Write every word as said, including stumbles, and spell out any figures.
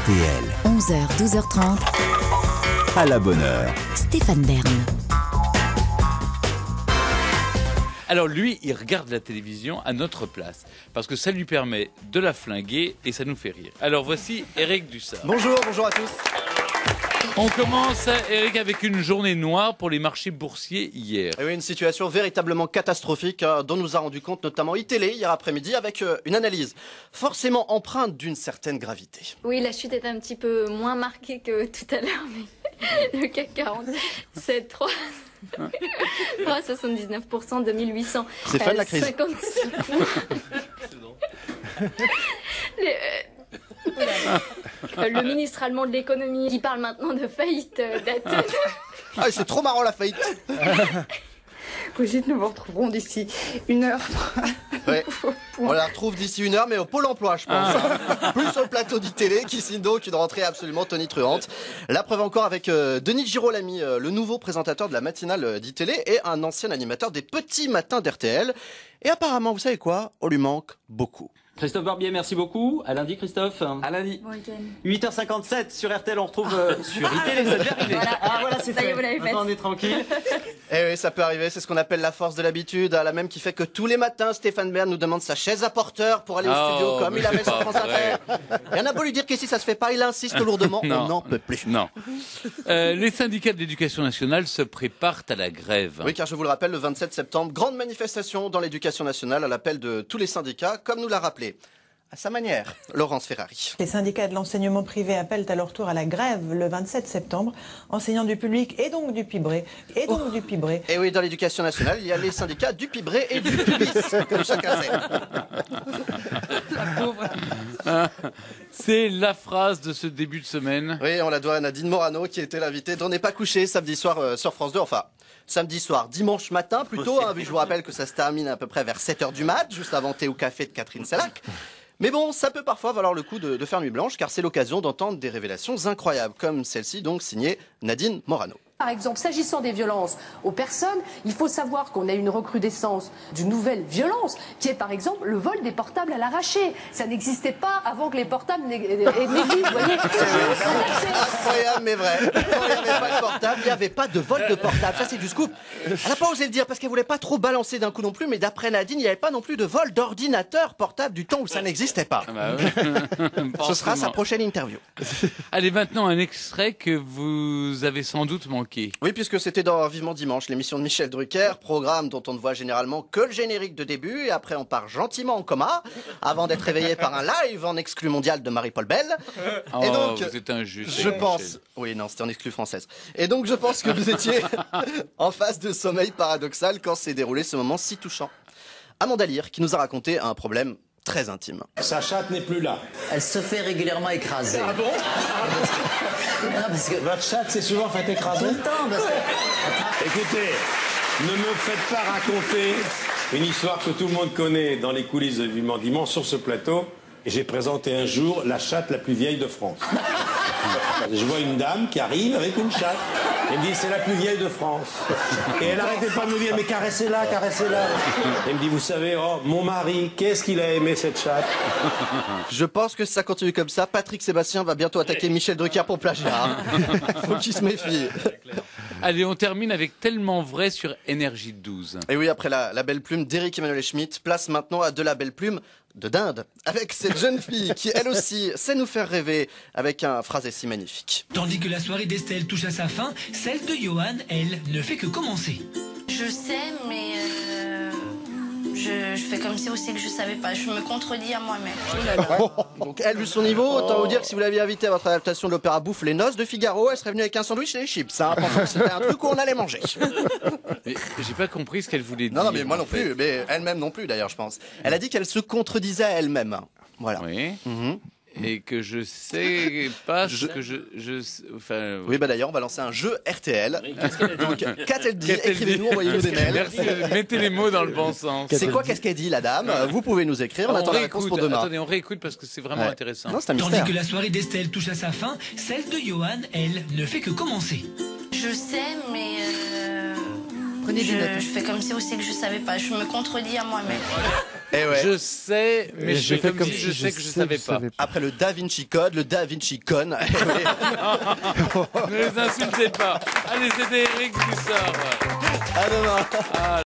T L. onze heures, douze heures trente. À la bonne heure. Stéphane Bern. Alors lui, il regarde la télévision à notre place, parce que ça lui permet de la flinguer et ça nous fait rire. Alors voici Eric Dussard. Bonjour, bonjour à tous. On commence, Eric, avec une journée noire pour les marchés boursiers hier. Et oui, une situation véritablement catastrophique euh, dont nous a rendu compte notamment iTélé hier après-midi avec euh, une analyse forcément empreinte d'une certaine gravité. Oui, la chute est un petit peu moins marquée que tout à l'heure, mais le C A C quarante, c'est trois virgule soixante-dix-neuf pour cent, deux mille huit cents. C'est fin de la crise. cinquante-six Les, euh, euh, le ministre allemand de l'économie qui parle maintenant de faillite euh, d'Athènes. Ah, c'est trop marrant la faillite. Brigitte, nous vous retrouverons d'ici une heure. Ouais. On la retrouve d'ici une heure, mais au Pôle emploi, je pense. Hein. Plus sur le plateau d'I-Télé, qui signe donc une rentrée absolument tonitruante. La preuve encore avec euh, Denis Girolami, euh, le nouveau présentateur de la matinale d'I-Télé et un ancien animateur des petits matins d'R T L. Et apparemment, vous savez quoi ? On lui manque beaucoup. Christophe Barbier, merci beaucoup. À lundi, Christophe. À lundi. Bon week-end. huit heures cinquante-sept sur R T L, on retrouve euh, sur I-Télé, c'est déjà arrivé. Voilà. Ah voilà, c'est Ça y est, fait. vous l'avez fait. Maintenant, on est tranquille. Eh oui, ça peut arriver, c'est ce qu'on appelle la force de l'habitude, la même qui fait que tous les matins, Stéphane Bern nous demande sa chaise à porteur pour aller au Oh, studio, comme mais il avait c'est sur pas France Inter. vrai. Et on a beau lui dire qu'ici ça se fait pas, il insiste lourdement, Non. on n'en peut plus. Non. Euh, les syndicats de l'éducation nationale se préparent à la grève. Oui, car je vous le rappelle, le vingt-sept septembre, grande manifestation dans l'éducation nationale à l'appel de tous les syndicats, comme nous l'a rappelé, à sa manière, Laurence Ferrari. Les syndicats de l'enseignement privé appellent à leur tour à la grève le vingt-sept septembre, enseignants du public et donc du Pibré, et donc oh. du Pibré. Et oui, dans l'éducation nationale, il y a les syndicats du Pibré et du Publis, comme chacun sait. C'est la phrase de ce début de semaine. Oui, on la doit à Nadine Morano, qui était l'invitée d'On n'est pas couché samedi soir euh, sur France deux, enfin... Samedi soir, dimanche matin plutôt, hein, vu que je vous rappelle que ça se termine à peu près vers sept heures du mat, juste avant thé ou café de Catherine Salac. Mais bon, ça peut parfois valoir le coup de, de faire nuit blanche, car c'est l'occasion d'entendre des révélations incroyables, comme celle-ci, donc signée Nadine Morano. Par exemple, s'agissant des violences aux personnes, il faut savoir qu'on a une recrudescence d'une nouvelle violence, qui est par exemple le vol des portables à l'arraché. Ça n'existait pas avant que les portables n'existent, vous voyez. Incroyable mais vrai. Quand il n'y avait pas de portable, il n'y avait pas de vol de portable. Ça, c'est du scoop. Elle n'a pas osé le dire parce qu'elle voulait pas trop balancer d'un coup non plus, mais d'après Nadine, il n'y avait pas non plus de vol d'ordinateur portable du temps où ça n'existait pas. Ah bah oui. Ce sera sa prochaine interview. Allez, maintenant un extrait que vous avez sans doute manqué. Oui, puisque c'était dans Vivement Dimanche, l'émission de Michel Drucker, programme dont on ne voit généralement que le générique de début, et après on part gentiment en coma, avant d'être réveillé par un live en exclu mondial de Marie-Paul Bell. Oh, et donc, vous êtes injuste. je pense... Oui, non, c'était en exclu française. Et donc, je pense que vous étiez en phase de sommeil paradoxal quand s'est déroulé ce moment si touchant. Amanda Lear, qui nous a raconté un problème très intime. Sa chatte n'est plus là. Elle se fait régulièrement écraser. Ah bon? Non, parce que... Votre chatte s'est souvent fait écraser? Tout le temps, parce que... Écoutez, ne me faites pas raconter une histoire que tout le monde connaît dans les coulisses de Vivement Dimanche sur ce plateau. Et j'ai présenté un jour la chatte la plus vieille de France. Je vois une dame qui arrive avec une chatte. Elle me dit, c'est la plus vieille de France. Et elle n'arrêtait pas de me dire, mais caressez-la, caressez-la. Elle me dit, vous savez, oh, mon mari, qu'est-ce qu'il a aimé cette chatte? Je pense que si ça continue comme ça, Patrick Sébastien va bientôt attaquer Michel Drucker pour plagiat. Faut qu'il se méfie. Allez, on termine avec Tellement Vrai sur Énergie douze. Et oui, après la, la belle plume d'Éric Emmanuel Schmitt, place maintenant à de la belle plume de dinde, avec cette jeune fille qui, elle aussi, sait nous faire rêver avec un phrasé si magnifique. Tandis que la soirée d'Estelle touche à sa fin, celle de Johan, elle, ne fait que commencer. Je sais, mais euh, je, je fais comme si aussi que je savais pas. Je me contredis à moi-même. Donc elle, vu son niveau, autant vous dire que si vous l'aviez invitée à votre adaptation de l'opéra bouffe Les Noces de Figaro, elle serait venue avec un sandwich et des chips, hein, pensant que c'était un truc où on allait manger. Mais j'ai pas compris ce qu'elle voulait dire. Non, non, mais moi non fait. plus, mais elle-même non plus d'ailleurs, je pense. Elle a dit qu'elle se contredisait à elle-même. Voilà. Oui. Mm-hmm. Et que je sais pas ce que je... je enfin, oui, bah d'ailleurs, on va lancer un jeu R T L. Oui, donc, qu'a-t-elle dit? Écrivez-nous, envoyez-nous des mails. Merci, mettez les mots dans le bon sens. C'est quoi, qu'est-ce qu'elle dit, la dame? Vous pouvez nous écrire, on, on attend la réponse pour demain. Attendez, on réécoute parce que c'est vraiment ouais. intéressant. Non, c'est un mystère. Tandis que la soirée d'Estelle touche à sa fin, celle de Johan, elle, ne fait que commencer. Je sais, mais... Euh... Prenez je, des notes. je fais comme si aussi que je savais pas. Je me contredis à moi-même. Eh ouais. Je sais, mais je fais comme, si je sais que je savais pas. Après le Da Vinci Code, le Da Vinci Con. Ne les insultez pas. Allez, c'était Eric Dussard. À demain. Ah.